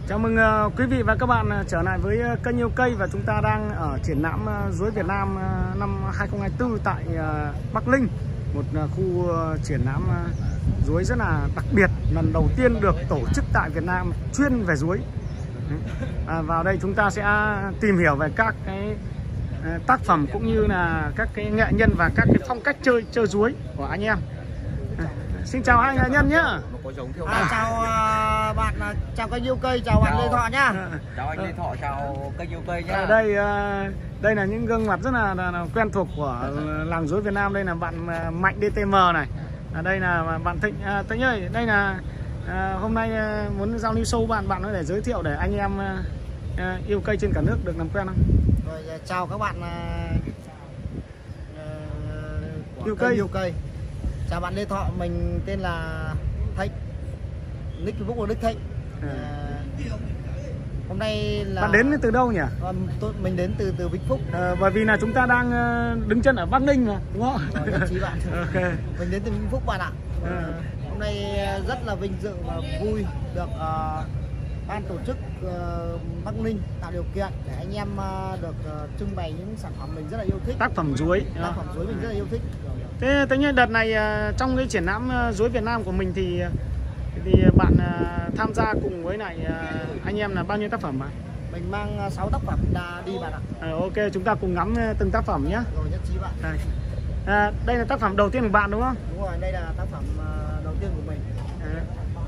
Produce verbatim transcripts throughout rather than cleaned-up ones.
Chào mừng uh, quý vị và các bạn uh, trở lại với uh, kênh Yêu Cây, và chúng ta đang ở triển lãm uh, Rúi Việt Nam uh, năm hai không hai tư tại uh, Bắc Ninh, một uh, khu uh, triển lãm uh, rúi rất là đặc biệt, lần đầu tiên được tổ chức tại Việt Nam chuyên về rúi. À, vào đây chúng ta sẽ tìm hiểu về các cái uh, tác phẩm cũng như là các cái nghệ nhân và các cái phong cách chơi chơi rúi của anh em. À, xin chào hai nghệ nhân nhé. À, chào uh, bạn, uh, chào kênh Yêu Cây, chào, chào bạn Lê Thọ nhá. Chào anh Lê Thọ, chào kênh Yêu Cây nhá. Ở đây uh, đây là những gương mặt rất là, là, là quen thuộc của làng rúi Việt Nam. Đây là bạn uh, Mạnh đê tê em này. Ở đây là bạn Thịnh. À, Thịnh ơi, đây là uh, hôm nay uh, muốn giao lưu sâu bạn bạn để giới thiệu để anh em uh, uh, yêu cây trên cả nước được làm quen không? Rồi, chào các bạn uh, uh, Yêu Cây. Yêu Cây. Chào bạn Lê Thọ, mình tên là Thịnh, nick Facebook là Đức Thịnh. À. Uh, hôm nay là bạn đến từ đâu nhỉ? Uh, tôi, mình đến từ từ Vĩnh Phúc. À, bởi vì là chúng ta đang uh, đứng chân ở Bắc Ninh mà, đúng không? Rồi, nhất trí bạn. Okay. Mình đến từ Vĩnh Phúc bạn ạ. Uh, à. Hôm nay rất là vinh dự và vui được uh, ban tổ chức uh, Bắc Ninh tạo điều kiện để anh em uh, được uh, trưng bày những sản phẩm mình rất là yêu thích. Tác phẩm rúi. Tác phẩm rúi mình rất là yêu thích. Thế tất nhiên đợt này uh, trong cái triển lãm uh, rúi Việt Nam của mình thì thì bạn uh, tham gia cùng với lại uh, anh em là bao nhiêu tác phẩm ạ? Mình mang uh, sáu tác phẩm đã đi bạn ạ. À, ok, chúng ta cùng ngắm uh, từng tác phẩm nhé. Rồi, nhất trí bạn. Đây. À, đây là tác phẩm đầu tiên của bạn đúng không? Đúng rồi, đây là tác phẩm uh, đầu tiên của mình. À.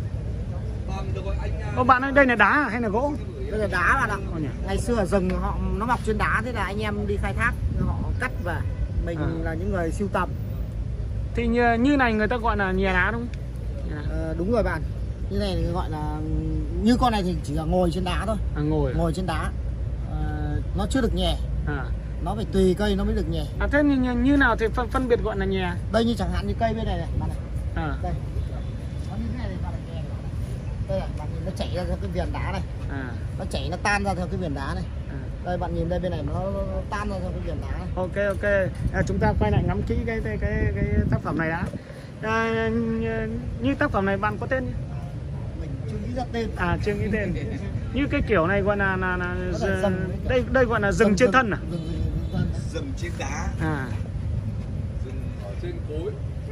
Ô, bạn ơi, đây là đá hay là gỗ? Đây là đá bạn ạ. Oh, ngày xưa ở rừng họ nó mọc trên đá, thế là anh em đi khai thác họ cắt về. Mình à. là những người sưu tầm. Thì như, như này người ta gọi là nhè đá đúng không? À, đúng rồi bạn. Như này thì gọi là, như con này thì chỉ là ngồi trên đá thôi. À, ngồi ngồi trên đá. À, nó chưa được nhè. À. Nó phải tùy cây nó mới được nhè. À, thế như, như nào thì phân, phân biệt gọi là nhè? Đây như chẳng hạn như cây bên này này bạn này. À. Đây. Nó như thế này thì bạn là nhè. Đây này, bạn nhìn nó chảy ra theo cái viền đá này. À. Nó chảy, nó tan ra theo cái viền đá này. À. Đây bạn nhìn đây bên này nó, nó tan ra theo cái viền đá này. Ok ok. À, chúng ta quay lại ngắm kỹ cái cái cái, cái tác phẩm này đã. À, như, như tác phẩm này bạn có tên? Mình chưa nghĩ ra tên. À, chưa nghĩ tên. Như cái kiểu này gọi là là, là rừng, đây đây gọi là rừng, rừng trên thân à? Rừng, rừng, rừng trên đá. À. Rừng ở trên cối.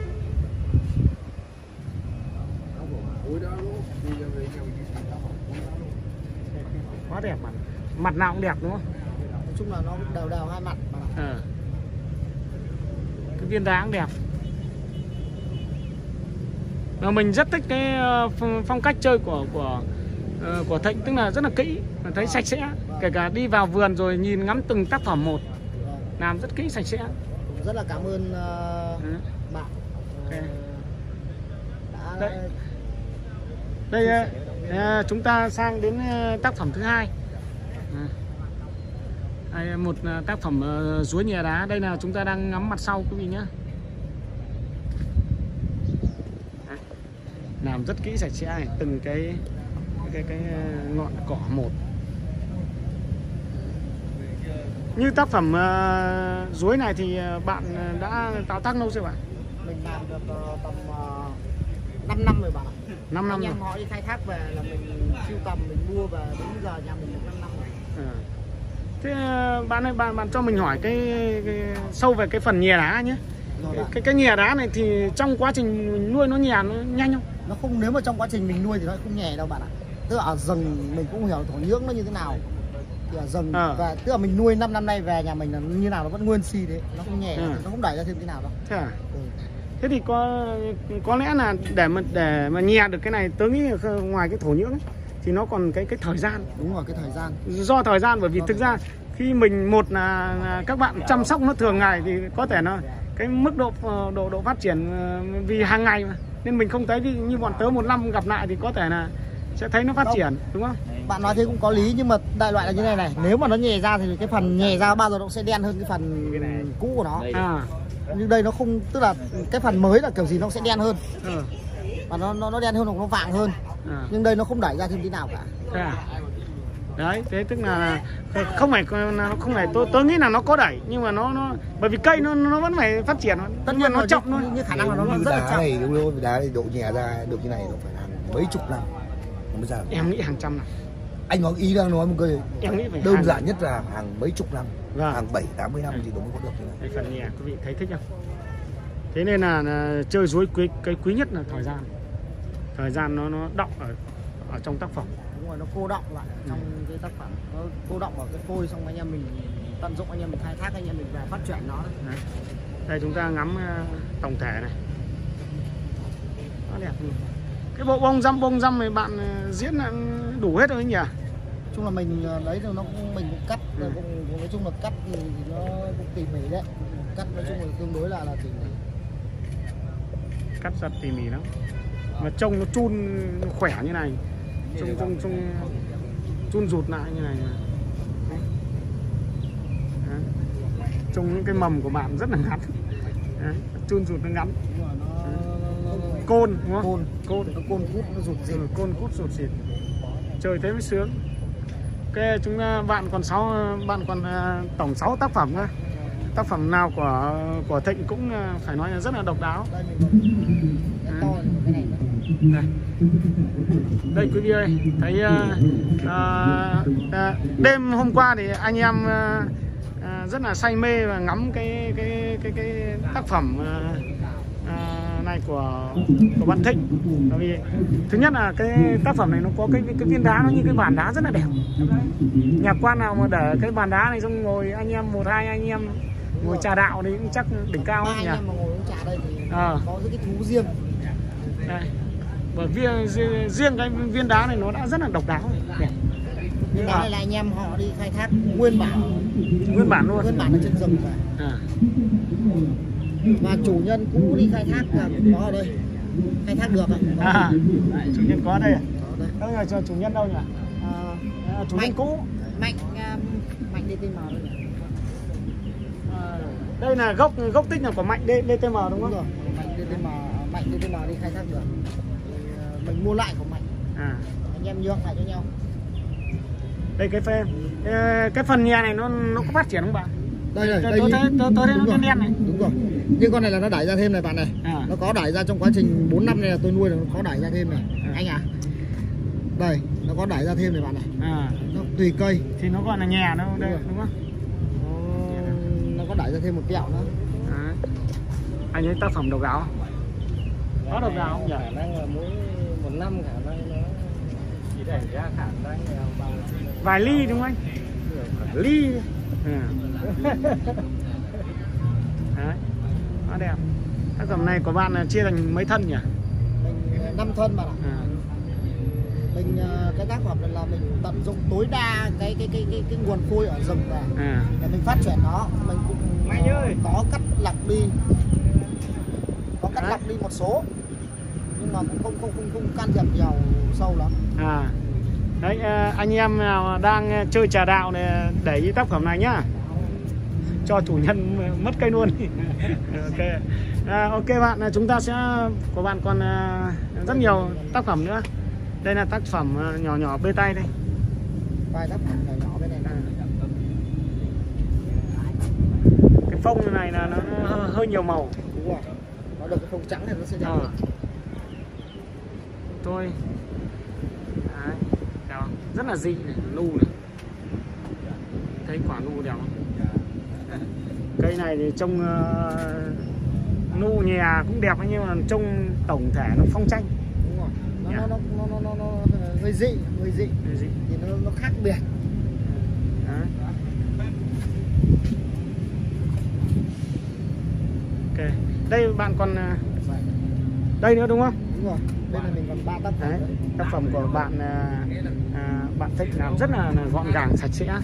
Quá đẹp mà. Mặt nào cũng đẹp đúng không? Nói chung là nó đều đều hai mặt mà. À. Cái viên đá cũng đẹp. Và mình rất thích cái phong cách chơi của của của Thịnh, tức là rất là kỹ, thấy vâng. sạch sẽ, vâng. kể cả đi vào vườn rồi nhìn ngắm từng tác phẩm một, vâng. làm rất kỹ sạch sẽ. Rất là cảm ơn uh, ừ. bạn. Okay. Đã... Đây, đây uh, chúng ta sang đến tác phẩm thứ hai. Đây, một tác phẩm uh, rúi nhè đá. Đây là chúng ta đang ngắm mặt sau quý vị nhé. Làm rất kỹ sạch sẽ này, từng cái cái cái ngọn cỏ một. Như tác phẩm uh, rúi này thì bạn đã tạo tác lâu chưa bạn? Mình làm được uh, tầm uh, năm năm rồi bạn ạ. năm năm anh rồi. Em họ đi khai thác về là mình sưu tầm, mình mua về đến giờ nhà mình được năm năm rồi. À. Thế bạn ơi, bạn bạn cho mình hỏi cái, cái sâu về cái phần nhè đá nhé. Cái, cái cái nhè đá này thì trong quá trình mình nuôi nó nhè nó nhanh không? Nó không, nếu mà trong quá trình mình nuôi thì nó không nhè đâu bạn ạ. Tức là ở rừng mình cũng hiểu thổ nhưỡng nó như thế nào. Thì ở rừng à. và tức là mình nuôi năm năm nay về nhà mình là như nào nó vẫn nguyên si thế, nó không nhè, à. nó không đẩy ra thêm thế nào đâu. Thế à? Ừ. Thế thì có có lẽ là để mà để mà nhè được cái này, tớ nghĩ là ngoài cái thổ nhưỡng ấy, thì nó còn cái cái thời gian. Đúng rồi, cái thời gian. Do thời gian, bởi vì do thực ra khi mình một là, là các bạn chăm sóc nó thường ngày thì có thể nó cái mức độ độ độ phát triển vì hàng ngày mà, nên mình không thấy như bọn tớ một năm gặp lại thì có thể là sẽ thấy nó phát không. triển, đúng không? Bạn nói thế cũng có lý, nhưng mà đại loại là như này này, nếu mà nó nhè ra thì cái phần nhè ra bao giờ nó sẽ đen hơn cái phần cũ của nó. À. Nhưng đây nó không, tức là cái phần mới là kiểu gì nó sẽ đen hơn. Ừ. Và nó nó nó đen hơn hoặc nó vàng hơn. À. Nhưng đây nó không đẩy ra thêm tí nào cả. Thế à? Đấy, thế tức là không phải nó không phải tôi tôi nghĩ là nó có đẩy, nhưng mà nó nó bởi vì cây nó nó vẫn phải phát triển, tất nhiên nó chậm thôi, như khả năng là nó rất là chậm. Này đúng không? Đá này độ nhè ra được như này nó phải hàng mấy chục năm nó mới ra. Em nghĩ hàng trăm năm. Anh nói ý đang nói một cái em nghĩ phải đơn hàng... giản nhất là hàng mấy chục năm, vâng. hàng bảy tám mươi năm thì nó mới có được như này. Cái phần nhẹ quý vị thấy thích không? Thế nên là, là chơi rối quý, cái quý nhất là thời gian. Thời gian nó nó đọng ở ở trong tác phẩm. Đúng rồi, nó cô đọng lại trong ừ. cái tác phẩm, nó cô đọng vào cái phôi, xong anh em mình tận dụng, anh em mình khai thác, anh em mình về phát triển nó. Đấy. Đây chúng ta ngắm uh, tổng thể này, nó đẹp luôn. Cái bộ bông răm bông răm này bạn uh, diễn là đủ hết rồi nhỉ? Nói chung là mình lấy rồi nó cũng mình cũng cắt, ừ. cũng, nói chung là cắt thì nó cũng tỉ mỉ đấy, cắt nói chung là tương đối là là tỉ mỉ. Cắt giật tỉ mỉ lắm, mà trông nó chun khỏe như này, trông trông trông chun rụt lại như này. Đấy. Trông những cái mầm của bạn rất là ngắn. Đấy. Chun rụt nó ngắn. Côn đúng không? Côn, côn, nó côn cút nó rụt rịt. Ừ, côn cút rụt rịt. Chơi thế mới sướng. Ok, chúng bạn còn sáu bạn còn uh, tổng sáu tác phẩm nữa. Tác phẩm nào của của Thịnh cũng uh, phải nói là rất là độc đáo. Đây, mình còn... Đây. Đây. Đây quý vị ơi, thấy uh, uh, uh, đêm hôm qua thì anh em uh, uh, rất là say mê và ngắm cái cái cái cái tác phẩm uh, uh, này của của bạn Thịnh. Bởi vì thứ nhất là cái tác phẩm này nó có cái cái viên đá nó như cái bàn đá rất là đẹp. Nhà quan nào mà để cái bàn đá này xong ngồi anh em một hai anh em ngồi trà đạo thì cũng chắc đỉnh cao lắm nhỉ. Anh em mà ngồi uống trà đây thì à. có những cái thú riêng. Đây. Bởi vì riêng cái viên đá này nó đã rất là độc đáo. Đẹp. Nhưng mà này là anh em họ đi khai thác nguyên bản, nguyên bản luôn, nguyên bản ở trên rừng về. À. Và chủ nhân cũ đi khai thác là có ở đây, khai thác được ạ. À, chủ nhân có ở đây à? Đâu là cho chủ nhân đâu nhỉ? À, chủ Mạnh, nhân cũ. Mạnh Mạnh đê tê em đây nhỉ? À, đây là gốc gốc tích là của Mạnh đê tê em đúng không? Đúng rồi, Mạnh đê tê em, Mạnh đê tê em đi khai thác được. Mình mua lại của Mạnh. À. Anh em nhượng lại cho nhau. Đây cái phê, cái phần nhà này nó nó có phát triển không bạn? Đây này, tôi đây tôi thấy tôi thấy nó đen đen này. Đúng rồi. Nhưng con này là nó đẩy ra thêm này bạn này. À. Nó có đẩy ra trong quá trình bốn năm này là tôi nuôi là nó có đẩy ra thêm này. À. Anh à. Đây, nó có đẩy ra thêm này bạn này. À. Nó tùy cây. Thì nó gọi là nhà đâu đây, đúng, đúng không? Nó, nó có đẩy ra thêm một kẹo nữa. À. Anh ấy tác phẩm độc đáo. Có độc đáo không nhỉ? Khả năng là mỗi một năm khả năng nó chỉ đẩy ra khả năng là vài ly đúng không anh? Ly. À. Đấy, nó đẹp. Tác phẩm này của bạn là chia thành mấy thân nhỉ? Mình năm thân bạn ạ. À. Mình cái tác phẩm này là mình tận dụng tối đa cái cái cái cái, cái nguồn phôi ở rừng này à. Để mình phát triển nó, mình cũng có cắt lọc đi, có cắt lọc đi một số, nhưng mà cũng không không không không can thiệp nhiều sâu lắm. À. Đấy, anh em nào đang chơi trà đạo này để ý tác phẩm này nhá, cho chủ nhân mất cây luôn. Ok, à, ok bạn, chúng ta sẽ của bạn còn rất nhiều tác phẩm nữa. Đây là tác phẩm nhỏ nhỏ bê tay đây. Vài tác phẩm nhỏ nhỏ bên này. À. Cái phông này là nó hơi nhiều màu. Đúng rồi. Nó được cái phông trắng thì nó sẽ đẹp. À. Tôi đấy, rất là dị này, nu này. Thấy quả nu đẹp không? Cây này thì trông uh, nu nhà cũng đẹp nhưng mà trông tổng thể nó phong tranh. Đúng rồi. Nó yeah. nó, nó, nó, nó, nó hơi dị, hơi dị. Hơi dị. Thì nó, nó khác biệt. Đấy. Ok. Đây bạn còn uh, đây nữa đúng không? Đúng rồi. Đây là mình còn ba tác phẩm. Đấy. Tác phẩm của bạn uh, uh, bạn Thịnh làm rất là, là gọn gàng, sạch sẽ.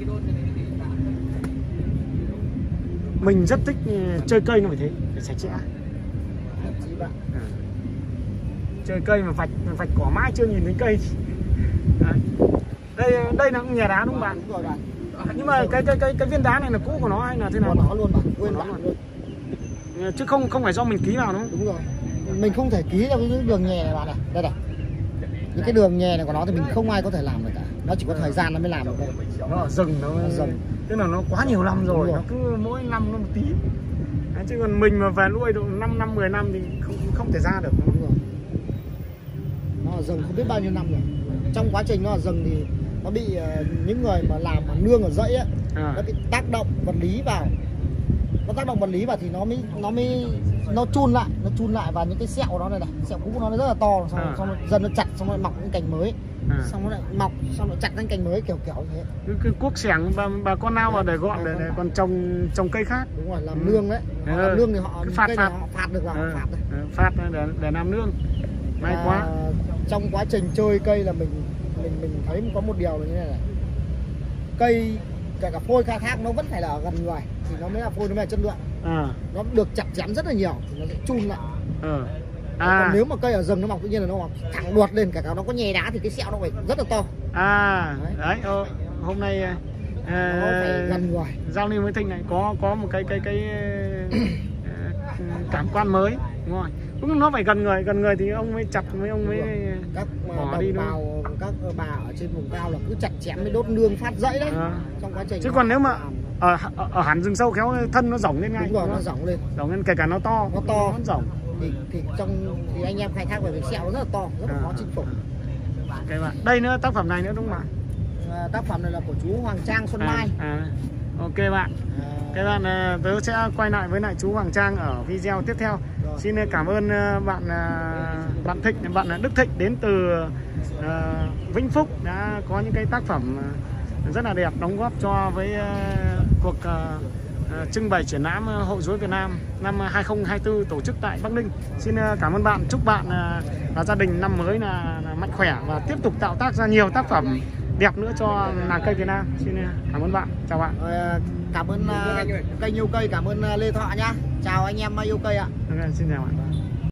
Mình rất thích chơi cây nó phải thế, phải sạch sẽ. À. Chơi cây mà vạch vạch cỏ mãi chưa nhìn thấy cây. Đấy. Đây đây là nhà đá đúng không bạn? Đúng rồi bạn. Nhưng mà cái cái cái cái viên đá này là cũ của nó hay là thế nào? Của nó luôn bạn, nguyên bản luôn. Chứ không không phải do mình ký vào đúng không? Đúng rồi. Mình không thể ký vào cái đường nhè này bạn này. Đây này. Những cái đường nhè này của nó thì mình không ai có thể làm được cả. Nó chỉ có thời gian nó mới làm được thôi. Nó ở rừng nó, nó rừng. Tức là nó quá nhiều năm rồi, rồi. Nó cứ mỗi năm nó một tí. Đấy, chứ còn mình mà về nuôi độ năm năm mười năm thì không không thể ra được. Đúng rồi. Nó ở rừng không biết bao nhiêu năm rồi. Trong quá trình nó ở rừng thì nó bị uh, những người mà làm mà nương ở dãy á, à. nó bị tác động vật lý vào, nó tác động vật lý vào thì nó mới nó mới nó chun lại, nó chun lại vào những cái sẹo đó này này, sẹo cũ nó rất là to, xong, à. xong dần nó chặt, xong rồi mọc những cành mới, à. xong nó lại mọc, xong nó chặt những cành mới kiểu kiểu như thế. Cái, cái cuốc xẻng bà, bà con nào vào để gọn để, để còn trồng trồng cây khác. Đúng rồi, làm ừ. nương đấy. Họ ừ. làm nương thì họ phạt cây phạt. họ phạt được vào, ừ. phạt đấy. Ừ. Phạt để để làm nương. May à, quá. Trong quá trình chơi cây là mình mình mình thấy có một điều là như này này. Cây cả cả phôi khai thác nó vẫn phải là ở gần người thì nó mới là phôi nó mới là chất lượng. À. Nó được chặt chém rất là nhiều thì nó sẽ chun lại. Ừ. À. Còn nếu mà cây ở rừng nó mọc tự nhiên là nó mọc thẳng đuột lên, cả cả nó có nhè đá thì cái sẹo nó phải rất là to. À đấy, đấy ô, hôm nay à, nó phải gần người. Giao lưu với Thịnh này có có một cái cái cái cảm quan mới, đúng rồi. Cũng nó phải gần người, gần người thì ông mới chặt, mấy ông mới các bỏ đi vào các bà ở trên vùng cao là cứ chặt chém mới đốt nương phát dãy đấy. À. Trong quá trình. Chứ còn nếu mà ở, ở, ở hẳn rừng sâu khéo thân nó rỗng lên ngay. Đúng rồi, nó rỗng lên. Rỗng lên, kể cả nó to, nó to, nó rỗng. Thì, thì trong thì anh em khai thác về cái sẹo nó rất là to, rất là khó chinh phục. Okay, bạn. Đây nữa, tác phẩm này nữa đúng không bạn? À, tác phẩm này là của chú Hoàng Trang Xuân à, Mai. À, ok bạn. À, các bạn, tớ sẽ quay lại với lại chú Hoàng Trang ở video tiếp theo. Rồi. Xin cảm ơn bạn bạn Thịnh, bạn Đức Thịnh đến từ uh, Vĩnh Phúc đã có những cái tác phẩm rất là đẹp đóng góp cho với uh, cuộc uh, uh, trưng bày triển lãm Hội Rối Việt Nam năm hai không hai tư tổ chức tại Bắc Ninh. Xin uh, cảm ơn bạn, chúc bạn uh, và gia đình năm mới là, là mạnh khỏe và tiếp tục tạo tác ra nhiều tác phẩm đẹp nữa cho làng cây Việt Nam. Xin cảm ơn bạn, chào bạn. Rồi, cảm ơn uh, kênh yêu cây, cảm ơn uh, Lê Thọ nhá. Chào anh em yêu cây ạ. Okay, xin chào bạn.